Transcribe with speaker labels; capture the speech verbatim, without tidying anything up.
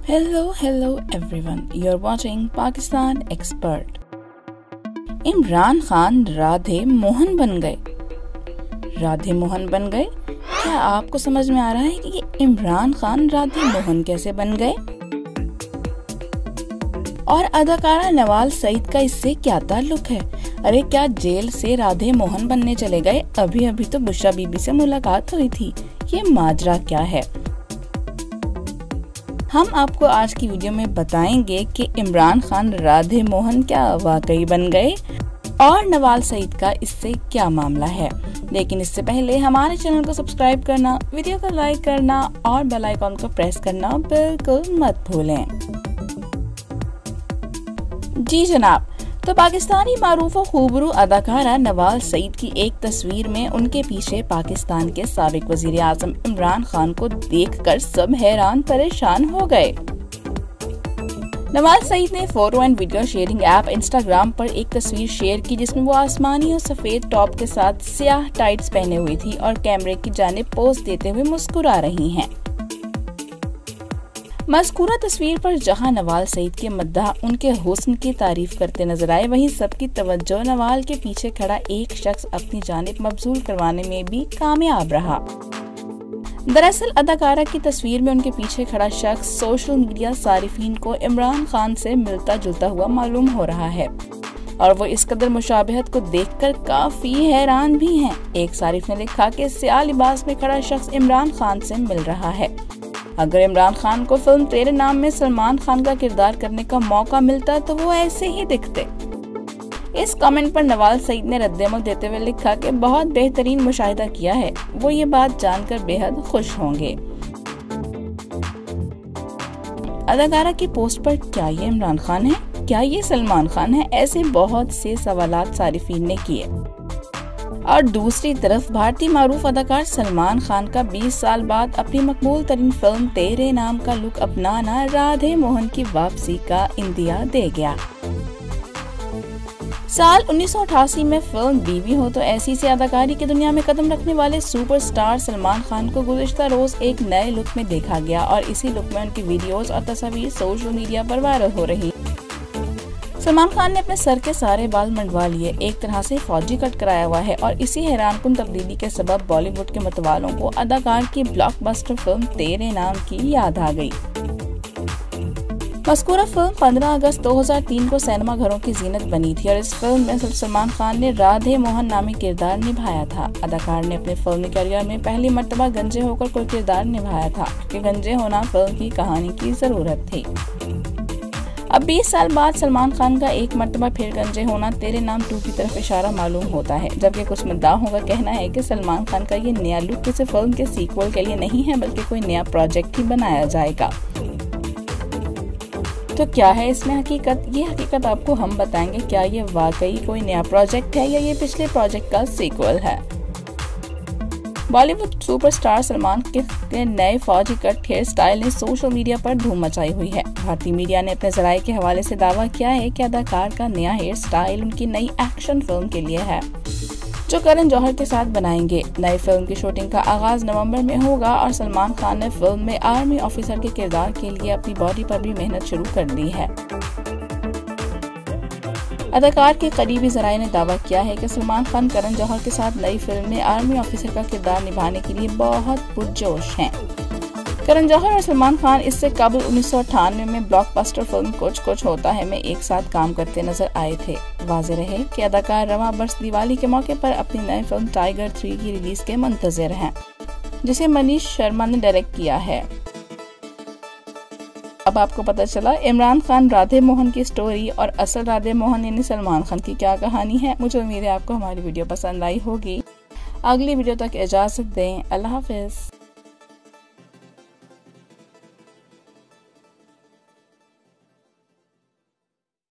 Speaker 1: Hello, hello everyone. You're watching Pakistan Expert. Imran Khan Radhe Mohan बन गए। राधे मोहन बन गए? क्या आपको समझ में आ रहा है कि ये इमरान खान राधे मोहन कैसे बन गए? और अदाकारा नवाज सईद का इससे क्या ताल्लुक है? अरे क्या जेल से राधे मोहन बनने चले गए? अभी अभी तो बुशरा बीबी से मुलाकात हुई थी। ये माजरा क्या है? हम आपको आज की वीडियो में बताएंगे कि इमरान खान राधे मोहन क्या वाकई बन गए और नवाज सईद का इससे क्या मामला है। लेकिन इससे पहले हमारे चैनल को सब्सक्राइब करना, वीडियो को लाइक करना और बेल आइकॉन को प्रेस करना बिल्कुल मत भूलें। जी जनाब, तो पाकिस्तानी मारूफ और खूबरू अदाकारा नवाज सईद की एक तस्वीर में उनके पीछे पाकिस्तान के साबिक वजीर आजम इमरान खान को देखकर सब हैरान परेशान हो गए। नवाज सईद ने photo and video sharing app Instagram पर एक तस्वीर शेयर की जिसमें वो आसमानी और सफेद टॉप के साथ स्याह टाइट्स पहने हुई थी और कैमरे की जानिब पोज देते हुए मुस्कुरा रही हैं। मज़कूरा तस्वीर पर जहां नवाज सईद के मद्दाह उनके हुस्न की तारीफ करते नजर आए, वहीं सबकी तवज्जो नवाज के पीछे खड़ा एक शख्स अपनी जानिब मबसूल करवाने में भी कामयाब रहा। दरअसल अदाकारा की तस्वीर में उनके पीछे खड़ा शख्स सोशल मीडिया सारिफीन को इमरान खान से मिलता जुलता हुआ मालूम हो रहा है और वो इस कदर मुशाबहत को देखकर काफी हैरान भी हैं। एक सारिफ ने लिखा कि स्याह लिबास में खड़ा शख्स इमरान खान से मिल रहा है। अगर इमरान खान को फिल्म तेरे नाम में सलमान खान का किरदार करने का मौका मिलता तो वो ऐसे ही दिखते। इस कमेंट पर नवाज सईद ने रद्देमल देते हुए लिखा कि बहुत बेहतरीन मुशाहिदा किया है, वो ये बात जानकर बेहद खुश होंगे। अदाकारा की पोस्ट पर क्या ये इमरान खान है, क्या ये सलमान खान है, ऐसे बहुत से सवालात सारिफीन ने किए। और दूसरी तरफ भारतीय मारूफ अदाकार सलमान खान का बीस साल बाद अपनी मकबूल तरीन फिल्म तेरे नाम का लुक अपनाना राधे मोहन की वापसी का इंदिया दे गया। साल उन्नीस सौ अठासी में फिल्म बीवी हो तो ऐसी से अदाकारी की दुनिया में कदम रखने वाले सुपरस्टार सलमान खान को गुज़िश्ता रोज एक नए लुक में देखा गया और इसी लुक में उनकी वीडियोस और तस्वीर सोशल मीडिया पर वायरल हो रही। सलमान खान ने अपने सर के सारे बाल मंडवा लिए, एक तरह से फौजी कट कराया हुआ है और इसी हैरानकुन तब्दीली के सबब बॉलीवुड के मतवालों को अदाकार की ब्लॉकबस्टर फिल्म तेरे नाम की याद आ गई। मज़कूरा फिल्म पंद्रह अगस्त दो हज़ार तीन को सिनेमा घरों की जीनत बनी थी और इस फिल्म में सलमान खान ने राधे मोहन नामी किरदार निभाया था। अदाकार ने अपने फिल्मी करियर में पहली मर्तबा गंजे होकर कोई किरदार निभाया था कि गंजे होना फिल्म की कहानी की जरूरत थी। अब बीस साल बाद सलमान खान का एक मर्तबा फिर गंजे होना तेरे नाम टू की तरफ इशारा मालूम होता है, जबकि कुछ मुद्दाओं का कहना है कि सलमान खान का ये नया लुक किसी फिल्म के सीक्वल के लिए नहीं है बल्कि कोई नया प्रोजेक्ट ही बनाया जाएगा। तो क्या है इसमें हकीकत? ये हकीकत आपको हम बताएंगे। क्या ये वाकई कोई नया प्रोजेक्ट है या ये पिछले प्रोजेक्ट का सीक्वल है? बॉलीवुड सुपरस्टार सलमान के नए फौजी कट हेयर स्टाइल ने सोशल मीडिया पर धूम मचाई हुई है। भारतीय मीडिया ने अपने जराये के हवाले से दावा किया है कि अदाकार का नया हेयर स्टाइल उनकी नई एक्शन फिल्म के लिए है जो करण जौहर के साथ बनाएंगे। नई फिल्म की शूटिंग का आगाज नवंबर में होगा और सलमान खान ने फिल्म में आर्मी ऑफिसर के किरदार के लिए अपनी बॉडी पर भी मेहनत शुरू कर दी है। अदाकार के करीबी जराये ने दावा किया है कि सलमान खान करण जौहर के साथ नई फिल्म में आर्मी ऑफिसर का किरदार निभाने के लिए बहुत पुरजोश हैं। करण जौहर और सलमान खान इससे कबल उन्नीस सौ अट्ठानवे में ब्लॉकबस्टर फिल्म कुछ कुछ होता है में एक साथ काम करते नजर आए थे। वाज़ेह रहे कि अदाकार रवां बरस दिवाली के मौके पर अपनी नई फिल्म टाइगर थ्री की रिलीज के मुंतज़िर हैं, जिसे मनीष शर्मा ने डायरेक्ट किया है। अब आपको पता चला इमरान खान राधे मोहन की स्टोरी और असल राधे मोहन यानी सलमान खान की क्या कहानी है। मुझे उम्मीद है आपको हमारी वीडियो पसंद आई होगी। अगली वीडियो तक इजाजत दें। अल्लाह हाफिज।